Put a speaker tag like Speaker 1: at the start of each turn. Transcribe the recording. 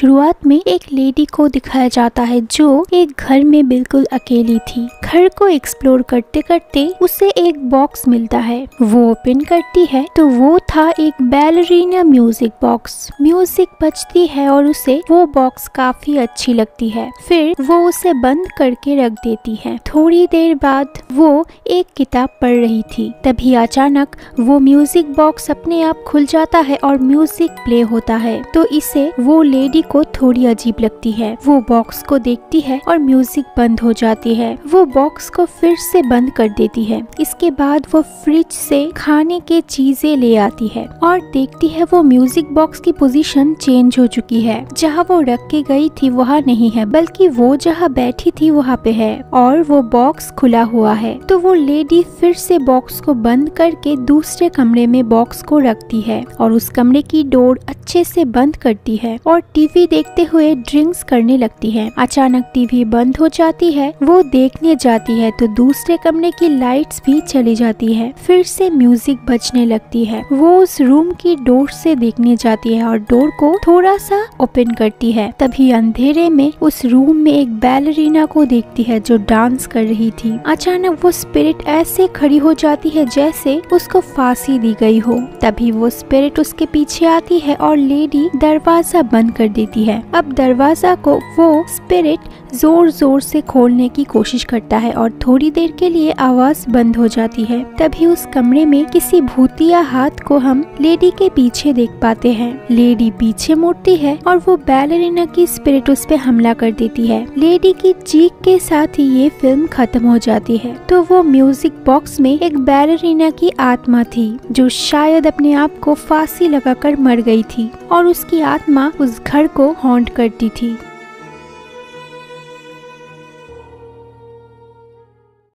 Speaker 1: शुरुआत में एक लेडी को दिखाया जाता है जो एक घर में बिल्कुल अकेली थी। घर को एक्सप्लोर करते करते उसे एक बॉक्स मिलता है। वो ओपन करती है तो वो था एक बैलरीना म्यूजिक बॉक्स। म्यूजिक बजती है और उसे वो बॉक्स काफी अच्छी लगती है। फिर वो उसे बंद करके रख देती है। थोड़ी देर बाद वो एक किताब पढ़ रही थी। तभी अचानक वो म्यूजिक बॉक्स अपने आप खुल जाता है और म्यूजिक प्ले होता है। तो इसे वो लेडी को थोड़ी अजीब लगती है। वो बॉक्स को देखती है और म्यूजिक बंद हो जाती है। वो बॉक्स को फिर से बंद कर देती है। इसके बाद वो फ्रिज से खाने के चीजें ले आती है और देखती है वो म्यूजिक बॉक्स की पोजीशन चेंज हो चुकी है। जहाँ वो रख के गई थी वहाँ नहीं है, बल्कि वो जहाँ बैठी थी वहाँ पे है और वो बॉक्स खुला हुआ है। तो वो लेडी फिर से बॉक्स को बंद करके दूसरे कमरे में बॉक्स को रखती है और उस कमरे की डोर अच्छे से बंद करती है और टीवी देखते हुए ड्रिंक्स करने लगती है। अचानक टीवी बंद हो जाती है। वो देखने जाती है तो दूसरे कमरे की लाइट्स भी चली जाती है। फिर से म्यूजिक बजने लगती है। वो उस रूम की डोर से देखने जाती है और डोर को थोड़ा सा ओपन करती है। तभी अंधेरे में उस रूम में एक बैलरीना को देखती है जो डांस कर रही थी। अचानक वो स्पिरिट ऐसे खड़ी हो जाती है जैसे उसको फांसी दी गई हो। तभी वो स्पिरिट उसके पीछे आती है और लेडी दरवाजा बंद कर देती है। अब दरवाजा को वो स्पिरिट जोर जोर से खोलने की कोशिश करता है और थोड़ी देर के लिए आवाज बंद हो जाती है। तभी उस कमरे में किसी भूतिया हाथ को हम लेडी के पीछे देख पाते हैं। लेडी पीछे मुड़ती है और वो बैलरीना की स्पिरिट उस पे हमला कर देती है। लेडी की चीख के साथ ही ये फिल्म खत्म हो जाती है। तो वो म्यूजिक बॉक्स में एक बैलरीना की आत्मा थी जो शायद अपने आप को फांसी लगाकर मर गई थी और उसकी आत्मा उस घर को हॉन्ट करती थी।